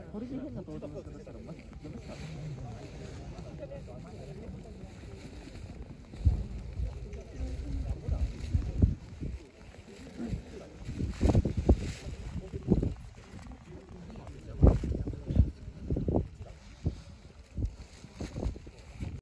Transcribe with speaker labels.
Speaker 1: これで変な動画がかかったら